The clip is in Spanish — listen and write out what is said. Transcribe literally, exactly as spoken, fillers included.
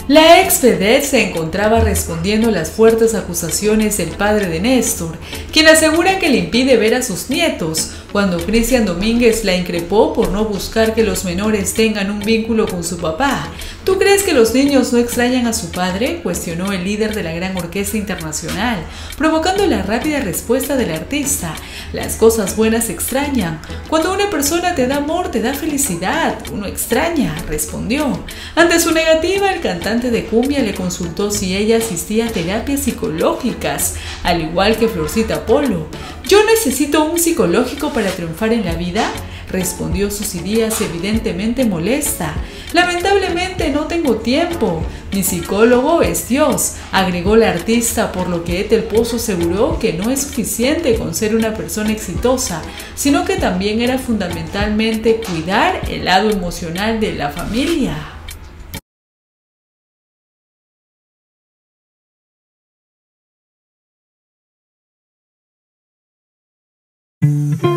La ex vedette se encontraba respondiendo las fuertes acusaciones del padre de Néstor, quien asegura que le impide ver a sus nietos, cuando Cristian Domínguez la increpó por no buscar que los menores tengan un vínculo con su papá. ¿Tú crees que los niños no extrañan a su padre?, cuestionó el líder de la gran orquesta internacional, provocando la rápida respuesta del artista. Las cosas buenas extrañan. Cuando una persona te da amor, te da felicidad. Uno extraña, respondió. Ante su negativa, el cantante de cumbia le consultó si ella asistía a terapias psicológicas, al igual que Florcita Polo. ¿Yo necesito un psicológico para triunfar en la vida?, respondió Susy Díaz, evidentemente molesta. Lamentablemente no tengo tiempo. Mi psicólogo es Dios, agregó la artista, por lo que Ethel Pozo aseguró que no es suficiente con ser una persona exitosa, sino que también era fundamentalmente cuidar el lado emocional de la familia. Mm-hmm.